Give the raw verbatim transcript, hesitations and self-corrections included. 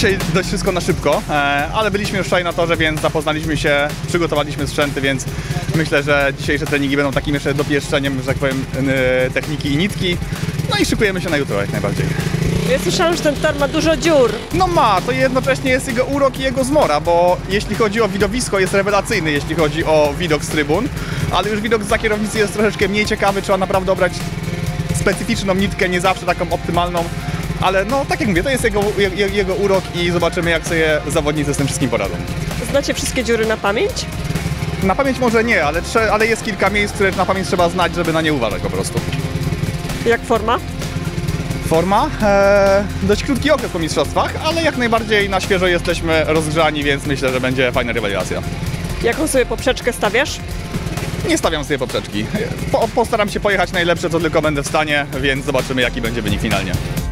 Dzisiaj dość wszystko na szybko, ale byliśmy już wczoraj na torze, więc zapoznaliśmy się, przygotowaliśmy sprzęty, więc myślę, że dzisiejsze treningi będą takim jeszcze dopieszczeniem, że tak powiem, techniki i nitki. No i szykujemy się na jutro jak najbardziej. Ja słyszałam, że ten tor ma dużo dziur. No ma, to jednocześnie jest jego urok i jego zmora, bo jeśli chodzi o widowisko, jest rewelacyjny, jeśli chodzi o widok z trybun, ale już widok za kierownicy jest troszeczkę mniej ciekawy, trzeba naprawdę obrać specyficzną nitkę, nie zawsze taką optymalną, ale no tak jak mówię, to jest jego, jego, jego urok i zobaczymy, jak sobie zawodnicy z tym wszystkim poradzą. Znacie wszystkie dziury na pamięć? Na pamięć może nie, ale, trze, ale jest kilka miejsc, które na pamięć trzeba znać, żeby na nie uważać po prostu. Jak forma? Forma? Eee, dość krótki okres po mistrzostwach, ale jak najbardziej na świeżo jesteśmy rozgrzani, więc myślę, że będzie fajna rywalizacja. Jaką sobie poprzeczkę stawiasz? Nie stawiam sobie poprzeczki. Po, postaram się pojechać najlepsze, co tylko będę w stanie, więc zobaczymy, jaki będzie wynik finalnie.